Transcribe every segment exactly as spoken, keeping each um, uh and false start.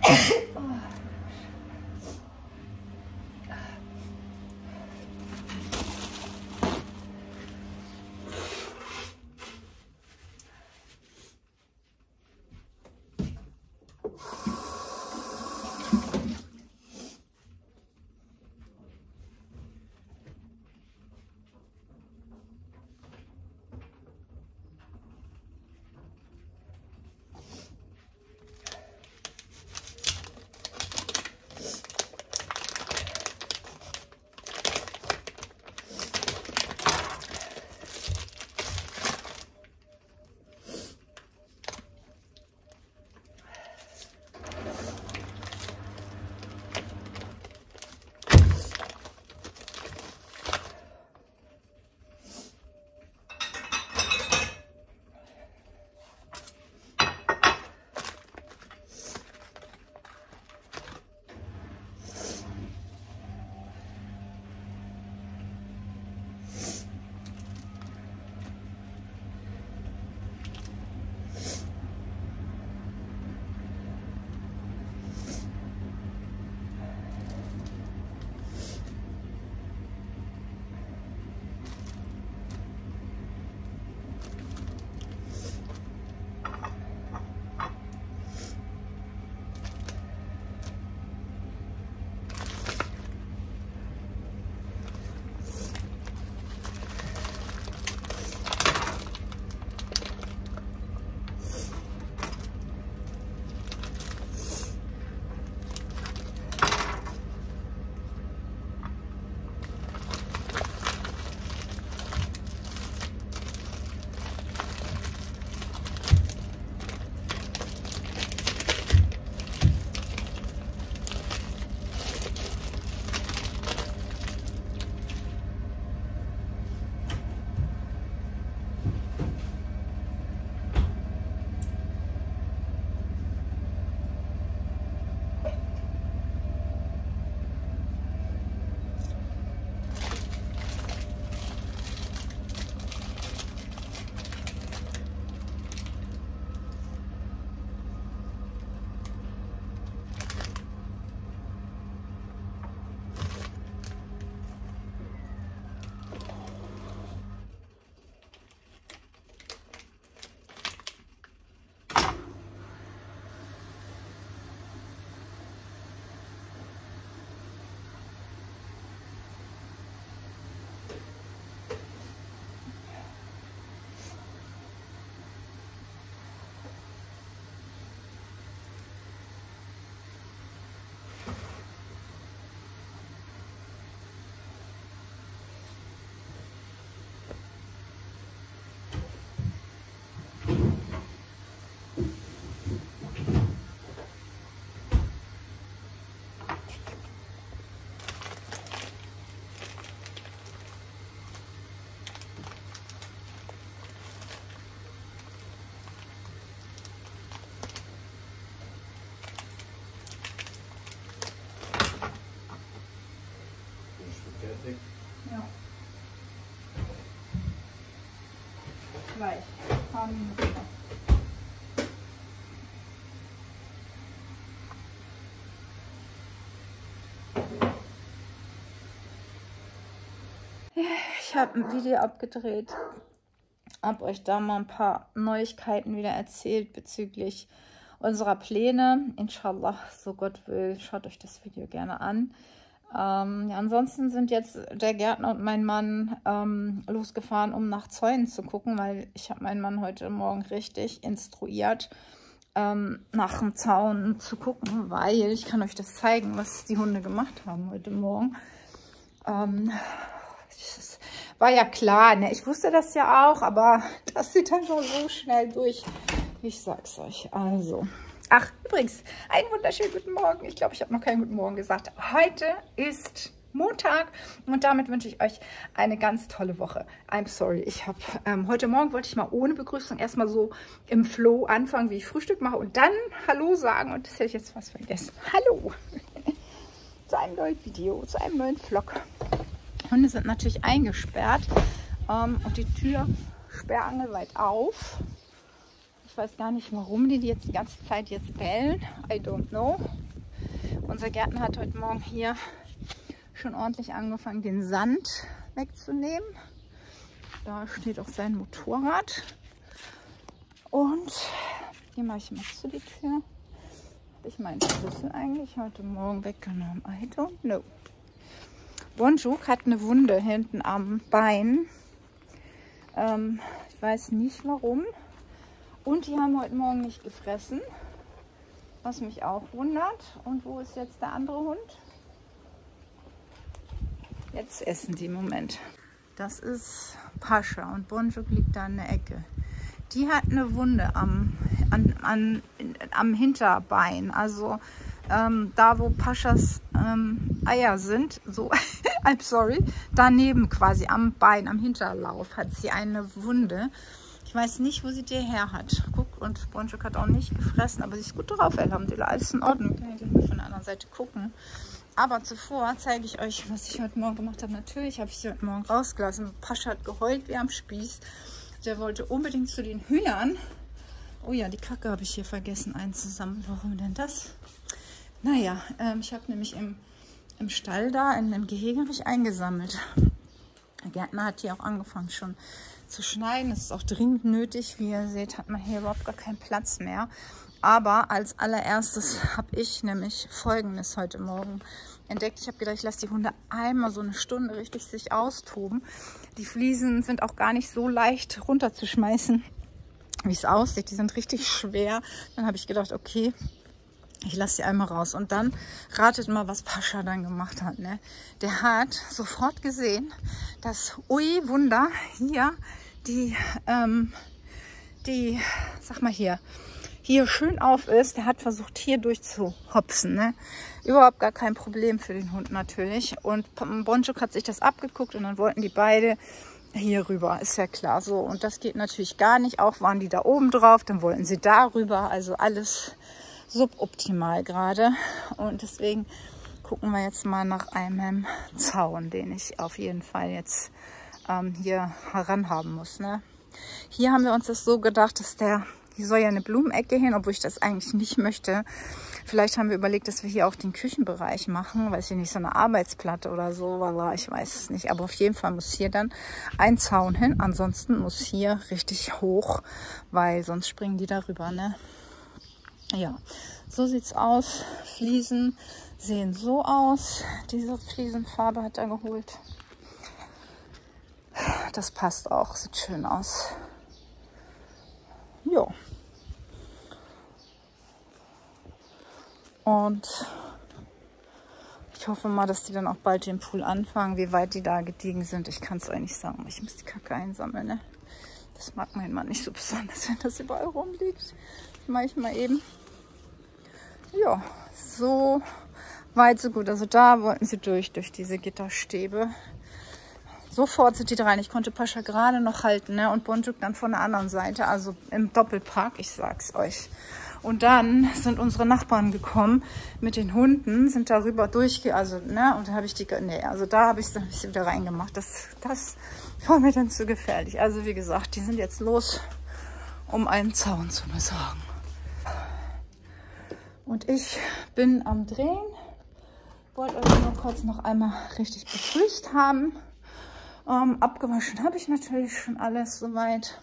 Gleich. Ein paar Minuten noch. Ich habe ein Video abgedreht, habe euch da mal ein paar Neuigkeiten wieder erzählt bezüglich unserer Pläne. Inshallah, so Gott will, schaut euch das Video gerne an. Ähm, ja, ansonsten sind jetzt der Gärtner und mein Mann ähm, losgefahren, um nach Zäunen zu gucken, weil ich habe meinen Mann heute Morgen richtig instruiert, ähm, nach dem Zaun zu gucken, weil ich kann euch das zeigen, was die Hunde gemacht haben heute Morgen. Ähm, das war ja klar, ne? Ich wusste das ja auch, aber das sieht einfach so schnell durch. Ich sag's euch. Also, ach, übrigens, einen wunderschönen guten Morgen. Ich glaube, ich habe noch keinen guten Morgen gesagt. Heute ist Montag und damit wünsche ich euch eine ganz tolle Woche. I'm sorry, ich habe ähm, heute Morgen wollte ich mal ohne Begrüßung erstmal so im Flow anfangen, wie ich Frühstück mache und dann Hallo sagen und das hätte ich jetzt fast vergessen. Hallo zu einem neuen Video, zu einem neuen Vlog. Hunde sind natürlich eingesperrt ähm, und die Tür sperrangelweit auf. Ich Ich weiß gar nicht, warum die, die jetzt die ganze Zeit jetzt bellen. I don't know. Unser Gärtner hat heute Morgen hier schon ordentlich angefangen, den Sand wegzunehmen. Da steht auch sein Motorrad. Und hier mache ich mal zu die Tür. Habe ich meinen Schlüssel eigentlich heute Morgen weggenommen? I don't know. Bonjour hat eine Wunde hinten am Bein. Ähm, ich weiß nicht warum. Und die haben heute Morgen nicht gefressen. Was mich auch wundert. Und wo ist jetzt der andere Hund? Jetzt essen die, Moment. Das ist Pascha und Bonjour liegt da in der Ecke. Die hat eine Wunde am, an, an, am Hinterbein, also ähm, da wo Paschas ähm, Eier sind, so, I'm sorry, daneben quasi am Bein, am Hinterlauf hat sie eine Wunde. Ich weiß nicht, wo sie die her hat. Guck, und Bonjour hat auch nicht gefressen, aber sie ist gut drauf, Alhamdulillah, alles in Ordnung. Kann ich gleich mal von der anderen Seite gucken. Aber zuvor zeige ich euch, was ich heute Morgen gemacht habe. Natürlich habe ich sie heute Morgen rausgelassen. Pascha hat geheult wie am Spieß. Der wollte unbedingt zu den Hühnern. Oh ja, die Kacke habe ich hier vergessen einzusammeln. Warum denn das? Naja, ähm, ich habe nämlich im, im Stall da, in dem Gehege, habe ich eingesammelt. Der Gärtner hat hier auch angefangen schon zu schneiden. Das ist auch dringend nötig. Wie ihr seht, hat man hier überhaupt gar keinen Platz mehr. Aber als allererstes habe ich nämlich Folgendes heute Morgen entdeckt. Ich habe gedacht, ich lasse die Hunde einmal so eine Stunde richtig sich austoben. Die Fliesen sind auch gar nicht so leicht runterzuschmeißen, wie es aussieht. Die sind richtig schwer. Dann habe ich gedacht, okay, ich lasse sie einmal raus. Und dann ratet mal, was Pascha dann gemacht hat. Ne? Der hat sofort gesehen, dass, ui, Wunder, hier die, ähm, die, sag mal hier, hier schön auf ist. Der hat versucht, hier durchzuhopsen. Ne? Überhaupt gar kein Problem für den Hund natürlich. Und Bonjour hat sich das abgeguckt und dann wollten die beide hier rüber. Ist ja klar so. Und das geht natürlich gar nicht. Auch waren die da oben drauf, dann wollten sie da rüber. Also alles suboptimal gerade. Und deswegen gucken wir jetzt mal nach einem Zaun, den ich auf jeden Fall jetzt ähm, hier heran haben muss. Ne? Hier haben wir uns das so gedacht, dass der... Hier soll ja eine Blumenecke hin, obwohl ich das eigentlich nicht möchte. Vielleicht haben wir überlegt, dass wir hier auch den Küchenbereich machen, weil es hier nicht so eine Arbeitsplatte oder so war. Ich weiß es nicht. Aber auf jeden Fall muss hier dann ein Zaun hin. Ansonsten muss hier richtig hoch, weil sonst springen die darüber. Ne? Ja, so sieht es aus. Fliesen sehen so aus. Diese Fliesenfarbe hat er geholt. Das passt auch. Sieht schön aus. Jo. Und ich hoffe mal, dass die dann auch bald den Pool anfangen. Wie weit die da gediegen sind, ich kann es euch nicht sagen. Ich muss die Kacke einsammeln, ne? Das mag mein Mann nicht so besonders, wenn das überall rumliegt. Das mache ich mal eben. Ja, so weit, so gut. Also da wollten sie durch, durch diese Gitterstäbe. Sofort sind die da rein. Ich konnte Pascha gerade noch halten, ne? Und Bonjour dann von der anderen Seite, also im Doppelpark, ich sag's euch. Und dann sind unsere Nachbarn gekommen mit den Hunden, sind darüber durchge... Also, ne? Und da habe ich die... Nee, also da habe ich sie wieder reingemacht. Das, das war mir dann zu gefährlich. Also wie gesagt, die sind jetzt los, um einen Zaun zu besorgen. Und ich bin am Drehen. Wollte euch nur kurz noch einmal richtig begrüßt haben. Ähm, abgewaschen habe ich natürlich schon alles soweit.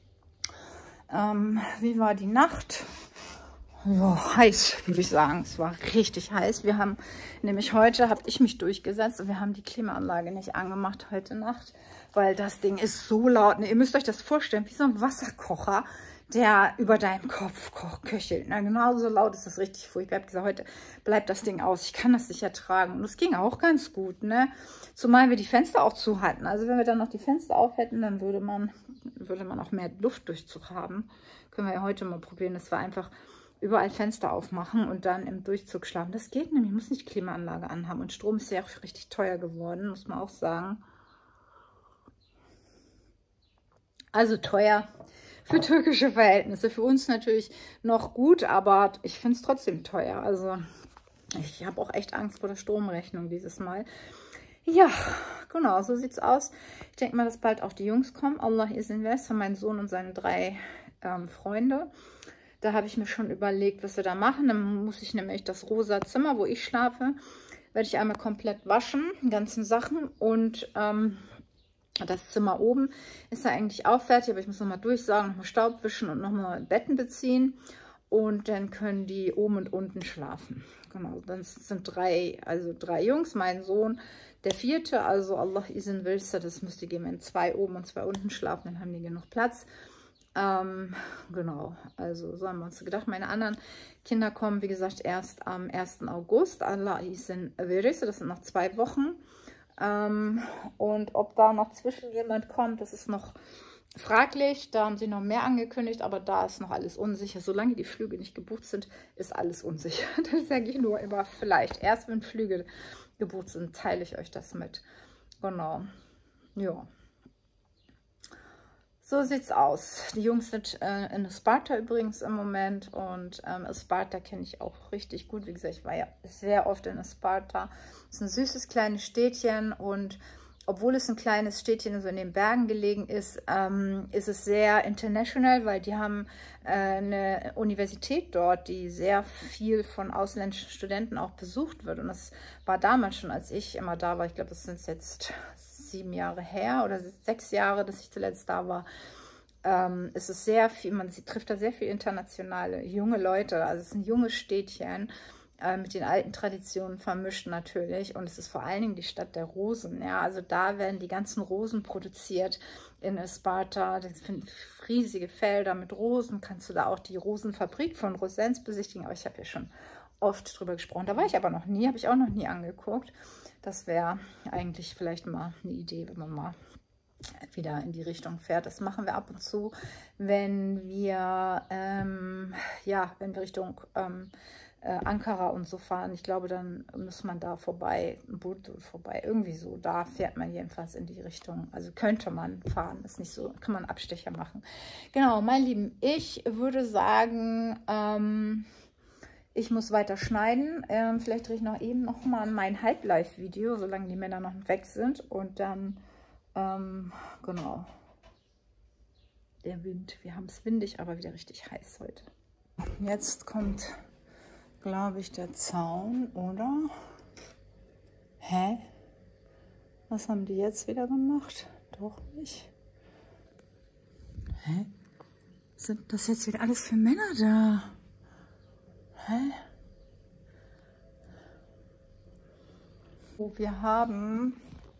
Ähm, wie war die Nacht? Ja, heiß, würde ich sagen. Es war richtig heiß. Wir haben nämlich heute, habe ich mich durchgesetzt und wir haben die Klimaanlage nicht angemacht heute Nacht, weil das Ding ist so laut. Ne, ihr müsst euch das vorstellen, wie so ein Wasserkocher, der über deinem Kopf kocht, köchelt. Na, genauso laut ist das, richtig furchtbar. Ich habe gesagt, heute bleibt das Ding aus. Ich kann das nicht ertragen. Und es ging auch ganz gut, ne? Zumal wir die Fenster auch zu hatten. Also wenn wir dann noch die Fenster auf hätten, dann würde man, würde man auch mehr Luftdurchzug haben. Können wir ja heute mal probieren. Das war einfach überall Fenster aufmachen und dann im Durchzug schlafen. Das geht nämlich. Ich muss nicht Klimaanlage anhaben. Und Strom ist ja auch richtig teuer geworden, muss man auch sagen. Also teuer. Für türkische Verhältnisse. Für uns natürlich noch gut, aber ich finde es trotzdem teuer. Also ich habe auch echt Angst vor der Stromrechnung dieses Mal. Ja, genau, so sieht es aus. Ich denke mal, dass bald auch die Jungs kommen. Allah ist in West, mein Sohn und seine drei ähm, Freunde. Da habe ich mir schon überlegt, was wir da machen. Dann muss ich nämlich das rosa Zimmer, wo ich schlafe, werde ich einmal komplett waschen, die ganzen Sachen. Und ähm, das Zimmer oben ist ja eigentlich auch fertig, aber ich muss nochmal durchsaugen, nochmal Staub wischen und nochmal Betten beziehen. Und dann können die oben und unten schlafen. Genau, dann sind drei, also drei Jungs, mein Sohn, der vierte, also Allah Isin Wilster, das müsste gehen, wenn zwei oben und zwei unten schlafen, dann haben die genug Platz. Ähm, genau, also so haben wir uns gedacht. Meine anderen Kinder kommen, wie gesagt, erst am ersten August. Allah Isin Wilster, das sind noch zwei Wochen. Ähm, und ob da noch zwischen jemand kommt, das ist noch fraglich. Da haben sie noch mehr angekündigt, aber da ist noch alles unsicher. Solange die Flüge nicht gebucht sind, ist alles unsicher. Das sage ich nur immer vielleicht. Erst wenn Flüge gebucht sind, teile ich euch das mit. Genau. Ja. So sieht's aus. Die Jungs sind äh, in Sparta übrigens im Moment. Und ähm, Sparta kenne ich auch richtig gut. Wie gesagt, ich war ja sehr oft in Sparta. Es ist ein süßes kleines Städtchen und obwohl es ein kleines Städtchen so in den Bergen gelegen ist, ähm, ist es sehr international, weil die haben äh, eine Universität dort, die sehr viel von ausländischen Studenten auch besucht wird. Und das war damals schon, als ich immer da war. Ich glaube, das sind jetzt sieben Jahre her oder sechs Jahre, dass ich zuletzt da war. Ähm, es ist sehr viel, man sie trifft da sehr viel internationale junge Leute. Also es ist ein junges Städtchen, mit den alten Traditionen vermischt natürlich. Und es ist vor allen Dingen die Stadt der Rosen. Ja, also da werden die ganzen Rosen produziert in Sparta. Das sind riesige Felder mit Rosen. Kannst du da auch die Rosenfabrik von Rosens besichtigen. Aber ich habe ja schon oft drüber gesprochen. Da war ich aber noch nie, habe ich auch noch nie angeguckt. Das wäre eigentlich vielleicht mal eine Idee, wenn man mal wieder in die Richtung fährt. Das machen wir ab und zu, wenn wir, ähm, ja, wenn wir Richtung ähm, Äh, Ankara und so fahren. Ich glaube, dann muss man da vorbei, ein Boot vorbei, irgendwie so. Da fährt man jedenfalls in die Richtung. Also könnte man fahren, ist nicht so, kann man Abstecher machen. Genau, mein Lieben, ich würde sagen, ähm, ich muss weiter schneiden. Ähm, vielleicht drehe ich noch eben noch mal mein Halb-Live-Video, solange die Männer noch weg sind. Und dann, ähm, genau, der Wind. Wir haben es windig, aber wieder richtig heiß heute. Jetzt kommt, glaube ich, der Zaun, oder? Hä? Was haben die jetzt wieder gemacht? Doch nicht. Hä? Sind das jetzt wieder alles für Männer da? Hä? Oh, wir haben...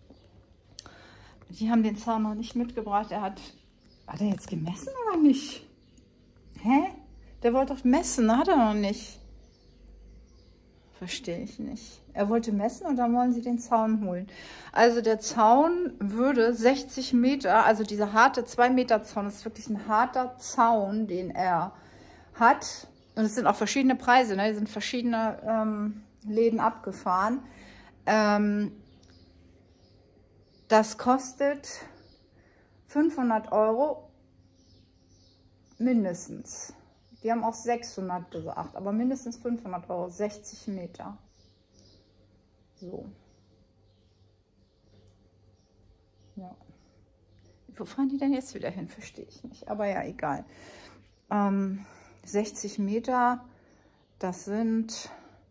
Die haben den Zaun noch nicht mitgebracht. Er hat... Hat er jetzt gemessen oder nicht? Hä? Der wollte doch messen, hat er noch nicht. Verstehe ich nicht. Er wollte messen und dann wollen sie den Zaun holen. Also der Zaun würde sechzig Meter, also dieser harte zwei Meter Zaun, das ist wirklich ein harter Zaun, den er hat. Und es sind auch verschiedene Preise, ne? Die sind verschiedene ähm, Läden abgefahren. Ähm, das kostet fünfhundert Euro mindestens. Die haben auch sechshundert gesagt, aber mindestens fünfhundert Euro, sechzig Meter. So. Ja. Wo fahren die denn jetzt wieder hin? Verstehe ich nicht. Aber ja, egal. Ähm, sechzig Meter, das sind...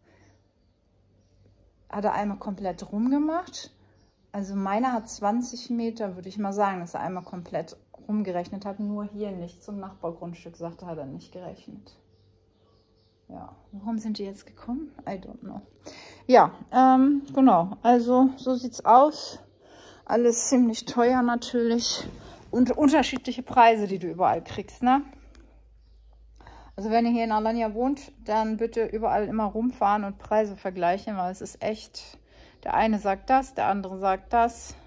Hat er einmal komplett rumgemacht. Also meiner hat zwanzig Meter, würde ich mal sagen, dass er einmal komplett rumgerechnet hat, nur hier nicht. Zum Nachbargrundstück, sagte, hat er nicht gerechnet. Ja, warum sind die jetzt gekommen? I don't know. Ja, ähm, genau. Also so sieht's aus. Alles ziemlich teuer natürlich. Und unterschiedliche Preise, die du überall kriegst, ne? Also wenn ihr hier in Alanya wohnt, dann bitte überall immer rumfahren und Preise vergleichen, weil es ist echt... Der eine sagt das, der andere sagt das.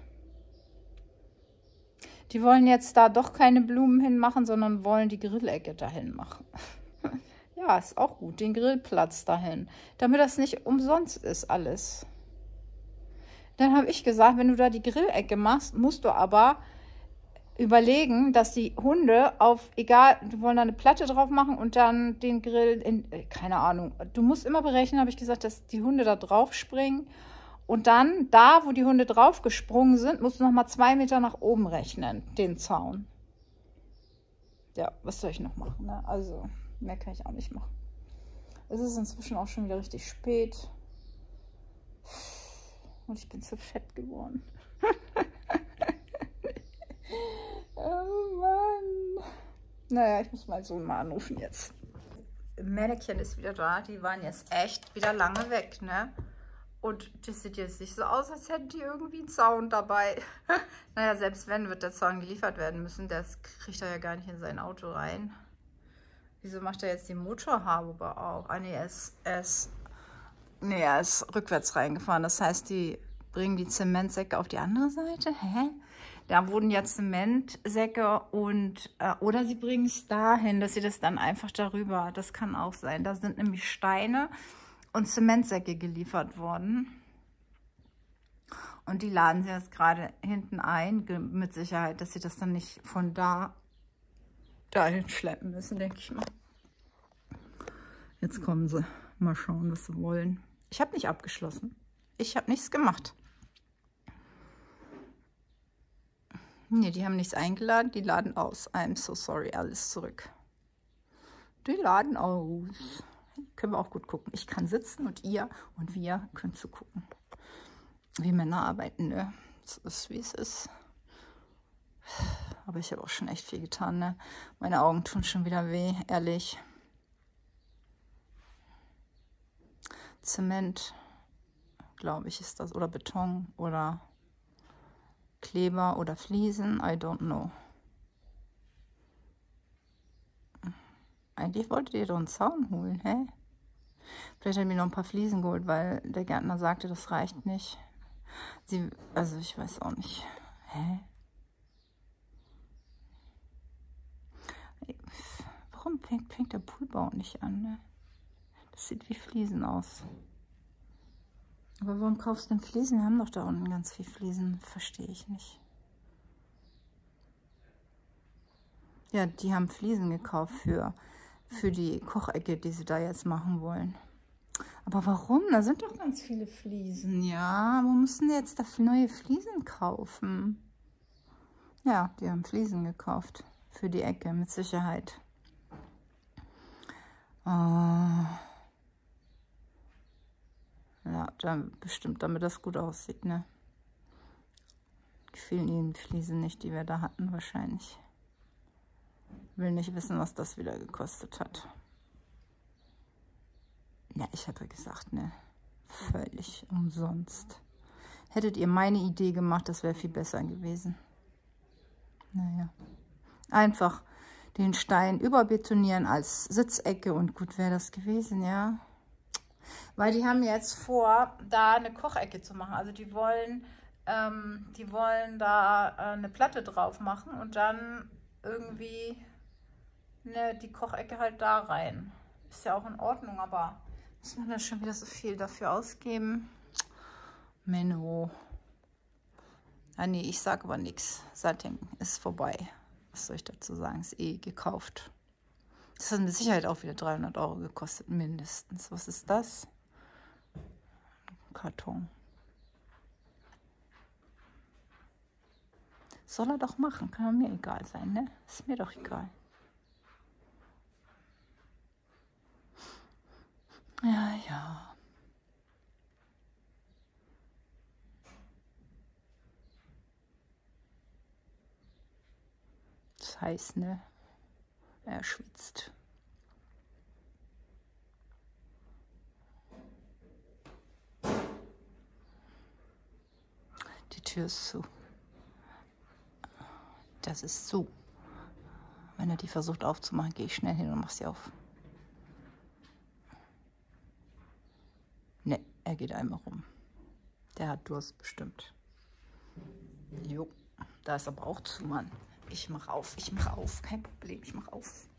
Die wollen jetzt da doch keine Blumen hinmachen, sondern wollen die Grillecke dahin machen. Ja, ist auch gut, den Grillplatz dahin. Damit das nicht umsonst ist alles. Dann habe ich gesagt, wenn du da die Grillecke machst, musst du aber überlegen, dass die Hunde auf, egal, die wollen da eine Platte drauf machen und dann den Grill in, keine Ahnung. Du musst immer berechnen, habe ich gesagt, dass die Hunde da drauf springen. Und dann, da, wo die Hunde drauf gesprungen sind, musst du noch mal zwei Meter nach oben rechnen, den Zaun. ja, was soll ich noch machen, ne? Also, mehr kann ich auch nicht machen. Es ist inzwischen auch schon wieder richtig spät. Und ich bin zu fett geworden. Oh Mann. Naja, ich muss meinen Sohn mal anrufen jetzt. Männchen ist wieder da. Die waren jetzt echt wieder lange weg, ne? Und das sieht jetzt nicht so aus, als hätten die irgendwie einen Zaun dabei. Naja, selbst wenn, wird der Zaun geliefert werden müssen. Das kriegt er ja gar nicht in sein Auto rein. Wieso macht er jetzt die Motorhaube auf? Ah, nee, er ist, er ist, nee, er ist rückwärts reingefahren. Das heißt, die bringen die Zementsäcke auf die andere Seite. Hä? Da wurden ja Zementsäcke und, äh, oder sie bringen es dahin, dass sie das dann einfach darüber, das kann auch sein. Da sind nämlich Steine und Zementsäcke geliefert worden. Und die laden sie jetzt gerade hinten ein, mit Sicherheit, dass sie das dann nicht von da dahin schleppen müssen, denke ich mal. Jetzt kommen sie. Mal schauen, was sie wollen. Ich habe nicht abgeschlossen. Ich habe nichts gemacht. Nee, die haben nichts eingeladen. Die laden aus. I'm so sorry. Alles zurück. Die laden aus. Können wir auch gut gucken. Ich kann sitzen und ihr und wir können zu gucken. Wie Männer arbeiten, ne? Es ist, wie es ist. Aber ich habe auch schon echt viel getan, ne? Meine Augen tun schon wieder weh, ehrlich. Zement, glaube ich, ist das. Oder Beton oder Kleber oder Fliesen. I don't know. Eigentlich wolltet ihr doch einen Zaun holen, hä? Vielleicht haben wir noch ein paar Fliesen geholt, weil der Gärtner sagte, das reicht nicht. Sie, also ich weiß auch nicht. Hä? Warum fängt, fängt der Poolbau nicht an, ne? Das sieht wie Fliesen aus. Aber warum kaufst du denn Fliesen? Wir haben doch da unten ganz viel Fliesen. Verstehe ich nicht. Ja, die haben Fliesen gekauft für, für die Kochecke, die sie da jetzt machen wollen. Aber warum? Da sind doch ganz viele Fliesen. Ja, wo müssen die jetzt da neue Fliesen kaufen? Ja, die haben Fliesen gekauft. Für die Ecke, mit Sicherheit. Oh. Ja, dann bestimmt, damit das gut aussieht, ne? Gefielen ihnen die Fliesen nicht, die wir da hatten, wahrscheinlich. Will nicht wissen, was das wieder gekostet hat. Ja, ich hatte gesagt, ne? Völlig umsonst. Hättet ihr meine Idee gemacht, das wäre viel besser gewesen. Naja. Einfach den Stein überbetonieren als Sitzecke und gut wäre das gewesen, ja. Weil die haben jetzt vor, da eine Kochecke zu machen. Also die wollen, ähm, die wollen da äh, eine Platte drauf machen und dann irgendwie ne, die Kochecke halt da rein. Ist ja auch in Ordnung, aber muss man da schon wieder so viel dafür ausgeben? Menno. Ah nee, ich sage aber nichts. Satting ist vorbei. Was soll ich dazu sagen? Ist eh gekauft. Das hat mit Sicherheit auch wieder dreihundert Euro gekostet, mindestens. Was ist das? Karton. Soll er doch machen. Kann mir egal sein, ne? Ist mir doch egal. Ja, ja. Das heißt, ne? Er schwitzt. Die Tür ist zu. Das ist zu. Wenn er die versucht aufzumachen, gehe ich schnell hin und mache sie auf. Ne, er geht einmal rum. Der hat Durst bestimmt. Jo, da ist aber auch zu, Mann. Ich mach auf, ich mach auf. Kein Problem, ich mach auf.